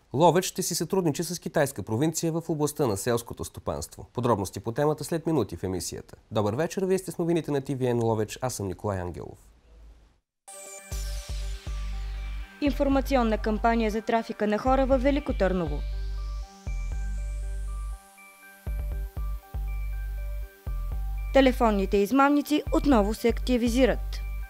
Ловеч ще си сътрудничи с китайска провинция в областта на селското стопанство. Подробности по темата след минути в емисията. Добър вечер, вие сте с новините на TVN Ловеч, аз съм Николай Ангелов. Информационна кампания за трафика на хора във Велико Търново. Телефонните измамници отново се активизират.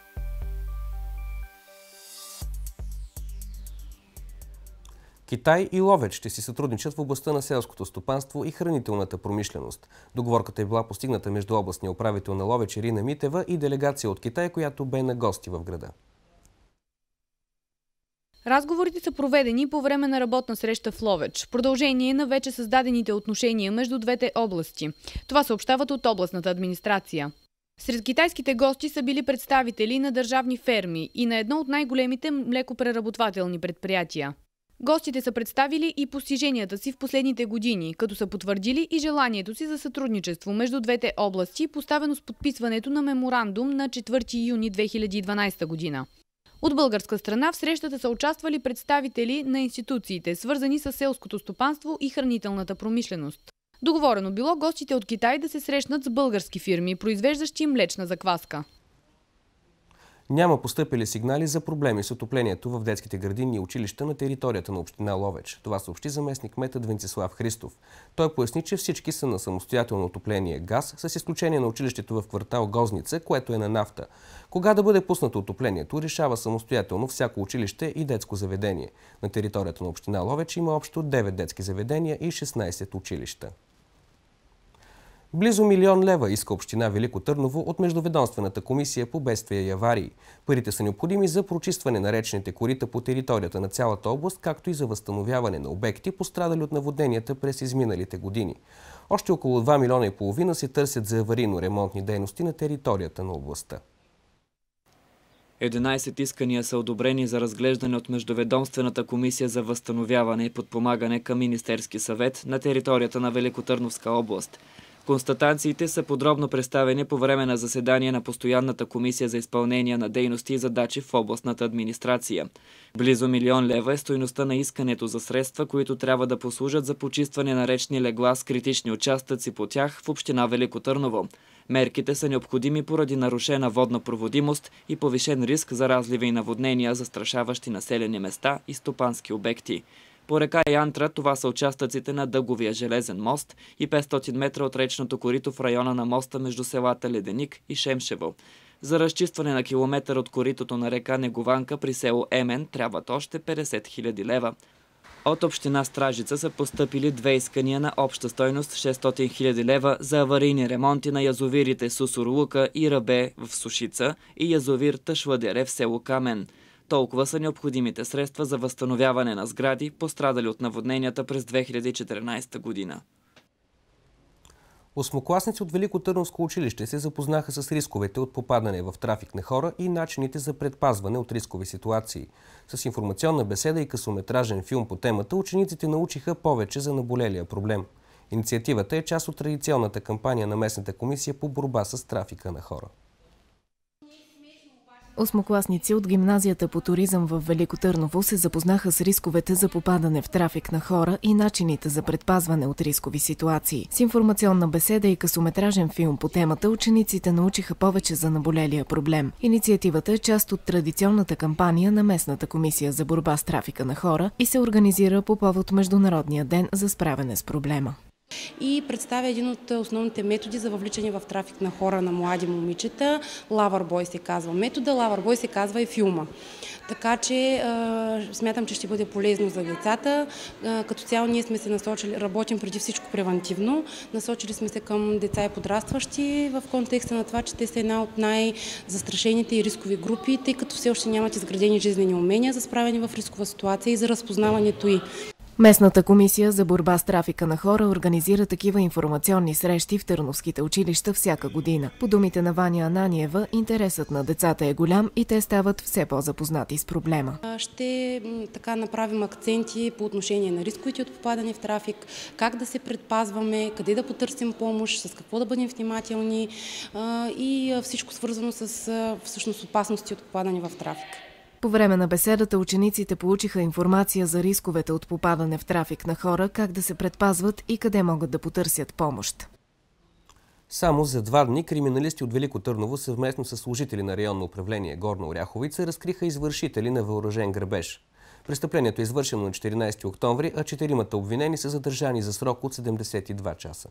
Китай и Ловеч ще си сътрудничат в областта на селското стопанство и хранителната промишленост. Договорката е била постигната между областния управител на Ловеч Ирина Митева и делегация от Китай, която бе на гости в града. Разговорите са проведени по време на работна среща в Ловеч. Продължение на вече създадените отношения между двете области. Това съобщават от областната администрация. Сред китайските гости са били представители на държавни ферми и на едно от най-големите млекопреработвателни предприятия. Гостите са представили и постиженията си в последните години, като са потвърдили и желанието си за сътрудничество между двете области, поставено с подписването на меморандум на 4 юни 2012 година. От българска страна в срещата са участвали представители на институциите, свързани с селското стопанство и хранителната промишленост. Договорено било гостите от Китай да се срещнат с български фирми, произвеждащи млечна закваска. Няма постъпили сигнали за проблеми с отоплението в детските градини и училища на територията на община Ловеч. Това съобщи заместник-кметът Венцислав Христов. Той поясни, че всички са на самостоятелно отопление газ, с изключение на училището в квартал Гозница, което е на нафта. Кога да бъде пуснато отоплението, решава самостоятелно всяко училище и детско заведение. На територията на община Ловеч има общо 9 детски заведения и 16 училища. Близо 1 000 000 лева иска община Велико Търново от Междуведомствената комисия по бедствия и аварии. Парите са необходими за прочистване на речните корита по територията на цялата област, както и за възстановяване на обекти, пострадали от наводненията през изминалите години. Още около 2,5 милиона се търсят за аварийно-ремонтни дейности на територията на областта. 11 искания са одобрени за разглеждане от Междуведомствената комисия за възстановяване и подпомагане към Министерски съвет на територията на Великотърновска област. Констатациите са подробно представени по време на заседание на Постоянната комисия за изпълнение на дейности и задачи в областната администрация. Близо 1 000 000 лева е стойността на искането за средства, които трябва да послужат за почистване на речни легла с критични участъци по тях в община Велико Търново. Мерките са необходими поради нарушена водна проводимост и повишен риск за разливи и наводнения, застрашаващи населени места и стопански обекти. По река Янтра това са участъците на Дъговия железен мост и 500 метра от речното корито в района на моста между селата Леденик и Шемшево. За разчистване на километър от коритото на река Негованка при село Емен трябват още 50 000 лева. От община Стражица са постъпили 2 искания на обща стойност 600 000 лева за аварийни ремонти на язовирите Сусур Лука и Рабе в Сушица и язовир Тъшладере в село Камен. Толкова са необходимите средства за възстановяване на сгради, пострадали от наводненията през 2014 година. Осмокласници от Велико Търновско училище се запознаха с рисковете от попадане в трафик на хора и начините за предпазване от рискови ситуации. С информационна беседа и късометражен филм по темата учениците научиха повече за наболелия проблем. Инициативата е част от традиционната кампания на местната комисия по борба с трафика на хора. Осмокласници от гимназията по туризъм в Велико Търново се запознаха с рисковете за попадане в трафик на хора и начините за предпазване от рискови ситуации. С информационна беседа и късометражен филм по темата учениците научиха повече за наболелия проблем. Инициативата е част от традиционната кампания на местната комисия за борба с трафика на хора и се организира по повод Международния ден за справяне с проблема. И представя един от основните методи за въвличане в трафик на хора, на млади момичета. Loverboy се казва метода, Loverboy се казва и филма. Така че смятам, че ще бъде полезно за децата. Като цяло ние сме се насочили, работим преди всичко превантивно. Насочили сме се към деца и подрастващи в контекста на това, че те са една от най-застрашените и рискови групи, тъй като все още нямат изградени жизнени умения за справяне в рискова ситуация и за разпознаването й. Местната комисия за борба с трафика на хора организира такива информационни срещи в търновските училища всяка година. По думите на Ваня Ананиева, интересът на децата е голям и те стават все по-запознати с проблема. Ще направим акценти по отношение на рисковете от попадане в трафик, как да се предпазваме, къде да потърсим помощ, с какво да бъдем внимателни и всичко свързано с всъщност опасности от попадане в трафик. По време на беседата учениците получиха информация за рисковете от попадане в трафик на хора, как да се предпазват и къде могат да потърсят помощ. Само за 2 дни криминалисти от Велико Търново съвместно с служители на районно управление Горна Оряховица разкриха извършители на въоръжен грабеж. Престъплението е извършено на 14 октомври, а 4 обвинени са задържани за срок от 72 часа.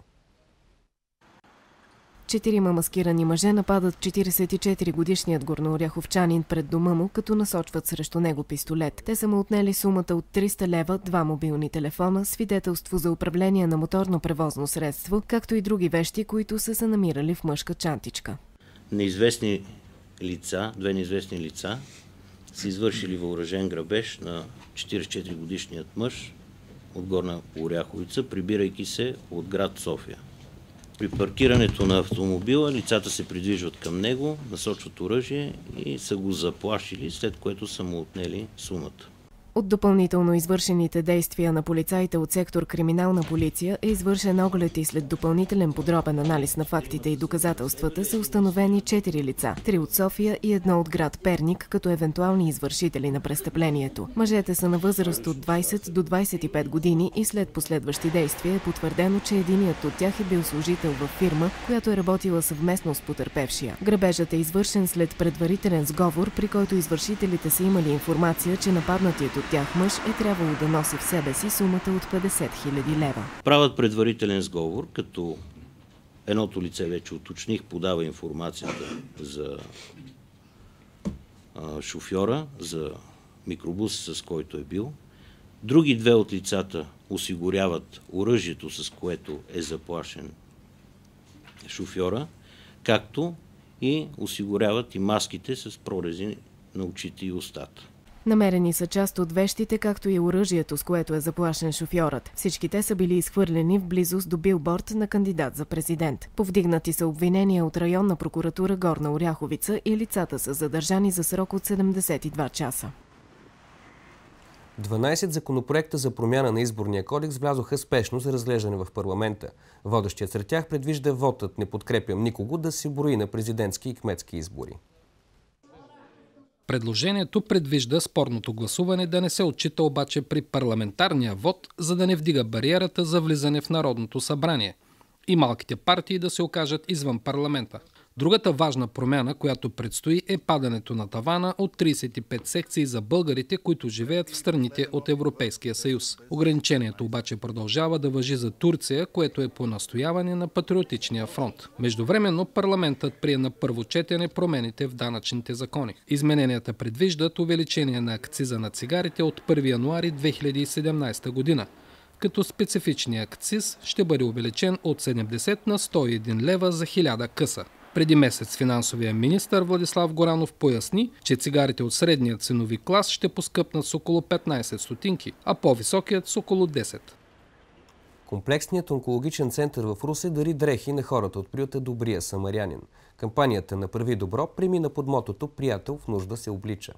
4 маскирани мъже нападат 44-годишният горнооряховчанин пред дома му, като насочват срещу него пистолет. Те са му отнели сумата от 300 лева, 2 мобилни телефона, свидетелство за управление на моторно превозно средство, както и други вещи, които са се намирали в мъжка чантичка. Две неизвестни лица са извършили въоръжен грабеж на 44-годишният мъж от Горна Оряховица, прибирайки се от град София. При паркирането на автомобила лицата се придвижват към него, насочват оръжие и са го заплашили, след което са му отнели сумата. От допълнително извършените действия на полицаите от сектор Криминална полиция е извършен оглед и след допълнителен подробен анализ на фактите и доказателствата са установени 4 лица, 3 от София и 1 от град Перник, като евентуални извършители на престъплението. Мъжете са на възраст от 20 до 25 години и след последващи действия е потвърдено, че единият от тях е бил служител във фирма, която е работила съвместно с потърпевшия. Грабежът е извършен след предварителен сговор, при който извършителите са имали информация, че нападнатият от тях мъж е трябвало да носи в себе си сумата от 50 000 лева. Правят предварителен сговор, като едното лице, вече уточних, подава информацията за шофьора, за микробуса, с който е бил. Други 2 от лицата осигуряват оръжието, с което е заплашен шофьора, както и осигуряват и маските с прорези на очите и устата. Намерени са част от вещите, както и оръжието, с което е заплашен шофьорът. Всички те са били изхвърлени в близост до билборд на кандидат за президент. Повдигнати са обвинения от районна прокуратура Горна Оряховица и лицата са задържани за срок от 72 часа. 12 законопроекта за промяна на изборния кодекс влязоха спешно за разглеждане в парламента. Водещият сред тях предвижда вотът "Не подкрепям никого" да се брои на президентски и кметски избори. Предложението предвижда спорното гласуване да не се отчита обаче при парламентарния вод, за да не вдига бариерата за влизане в Народното събрание и малките партии да се окажат извън парламента. Другата важна промяна, която предстои, е падането на тавана от 35 секции за българите, които живеят в страните от Европейския съюз. Ограничението обаче продължава да важи за Турция, което е по настояване на Патриотичния фронт. Междувременно парламентът прие на първо четене промените в данъчните закони. Измененията предвиждат увеличение на акциза на цигарите от 1 януари 2017 година, като специфичният акциз ще бъде увеличен от 70 на 101 лева за 1000 къса. Преди месец финансовия министър Владислав Горанов поясни, че цигарите от средния ценови клас ще поскъпнат с около 15 стотинки, а по-високият с около 10. Комплексният онкологичен център в Русе дари дрехи на хората от приюта Добрия самарянин. Кампанията "Направи добро" премина под мотото "Приятел в нужда се облича".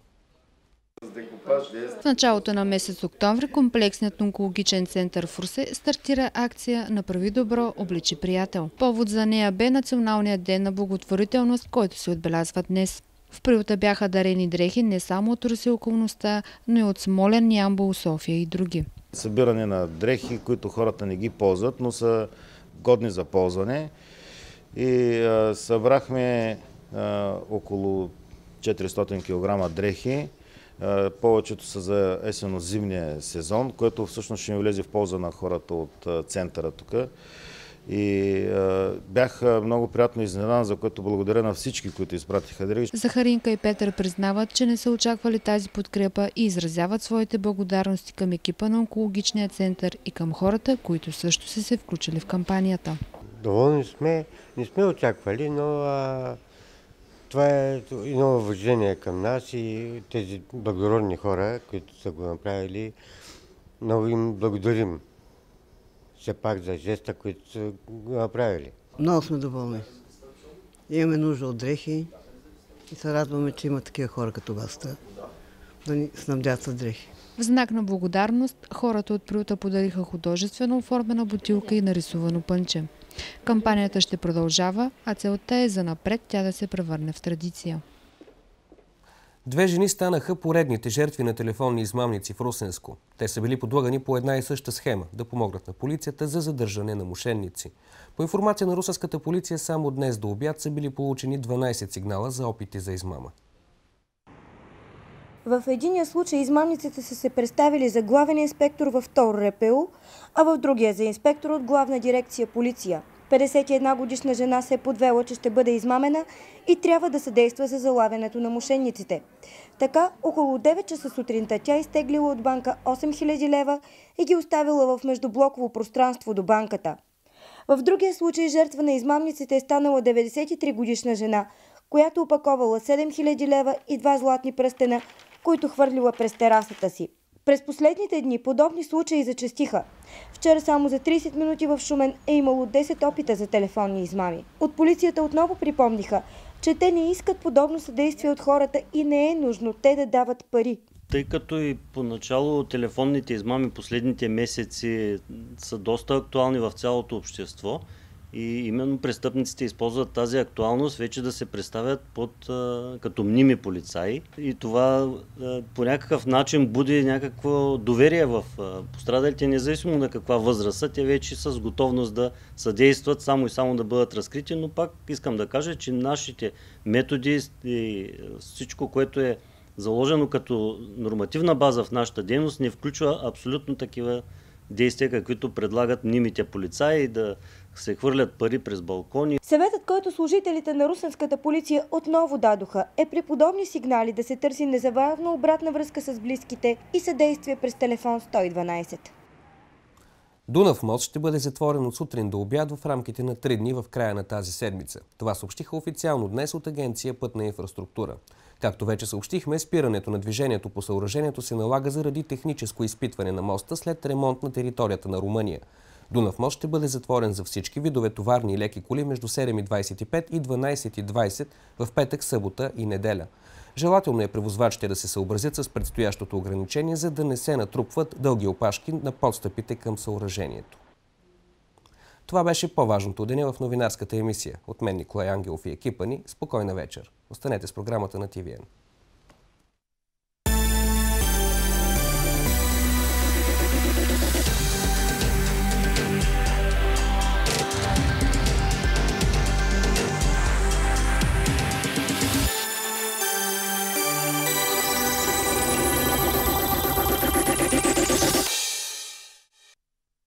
В началото на месец октомври комплексният онкологичен център в Русе стартира акция "Направи добро, обличи приятел". Повод за нея бе Националният ден на благотворителност, който се отбелязва днес. В приюта бяха дарени дрехи не само от Русе и околността, но и от Смолян, Ямбол, София и други. Събиране на дрехи, които хората не ги ползват, но са годни за ползване. И събрахме около 400 кг дрехи. Повечето са за есенно-зимния сезон, което всъщност ще ни влезе в полза на хората от центъра тук. И бях много приятно изненадан, за което благодаря на всички, които изпратиха дрехи. Захаринка и Петър признават, че не са очаквали тази подкрепа и изразяват своите благодарности към екипа на онкологичния център и към хората, които също са се включили в кампанията. Доволни сме, не сме очаквали, но това е едно уважение към нас и тези благородни хора, които са го направили. Много им благодарим все пак за жеста, които са го направили. Много сме доволни. Имаме нужда от дрехи и се радваме, че има такива хора като вас да ни снабдят с дрехи. В знак на благодарност хората от приюта подариха художествено оформена бутилка и нарисувано пънче. Кампанията ще продължава, а целта е занапред тя да се превърне в традиция. Две жени станаха поредните жертви на телефонни измамници в Русенско. Те са били подлагани по една и съща схема да помогнат на полицията за задържане на мошенници. По информация на русенската полиция, само днес до обяд са били получени 12 сигнала за опити за измама. В единия случай измамниците са се представили за главен инспектор във второ РПУ, а в другия за инспектор от главна дирекция полиция. 51 годишна жена се е подвела, че ще бъде измамена и трябва да съдейства за залавянето на мошенниците. Така, около 9 часа сутринта тя изтеглила от банка 8000 лева и ги оставила в междублоково пространство до банката. В другия случай жертва на измамниците е станала 93 годишна жена, която опаковала 7000 лева и 2 златни пръстена, които хвърлила през терасата си. През последните дни подобни случаи зачестиха. Вчера само за 30 минути в Шумен е имало 10 опита за телефонни измами. От полицията отново припомниха, че те не искат подобно съдействие от хората и не е нужно те да дават пари. Тъй като и поначало телефонните измами последните месеци са доста актуални в цялото общество и именно престъпниците използват тази актуалност вече да се представят като мними полицаи и това по някакъв начин буди някакво доверие в пострадалите, независимо на каква възраст са, те вече с готовност да съдействат само и само да бъдат разкрити, но пак искам да кажа, че нашите методи и всичко, което е заложено като нормативна база в нашата дейност, не включва абсолютно такива действия, каквито предлагат мнимите полицаи, да се хвърлят пари през балкони. Съветът, който служителите на русенската полиция отново дадоха, е при подобни сигнали да се търси незабавно обратна връзка с близките и съдействие през телефон 112. Дунав мост ще бъде затворен от сутрин до обяд в рамките на 3 дни в края на тази седмица. Това съобщиха официално днес от Агенция Пътна инфраструктура. Както вече съобщихме, спирането на движението по съоръжението се налага заради техническо изпитване на моста след ремонт на територията на Румъния. Дунав мост ще бъде затворен за всички видове товарни и леки коли между 7:25 и 12:20 в петък, събота и неделя. Желателно е превозвачите да се съобразят с предстоящото ограничение, за да не се натрупват дълги опашки на подстъпите към съоръжението. Това беше по-важното от деня в новинарската емисия. От мен Николай Ангелов и екипа ни. Спокойна вечер. Останете с програмата на ТВН.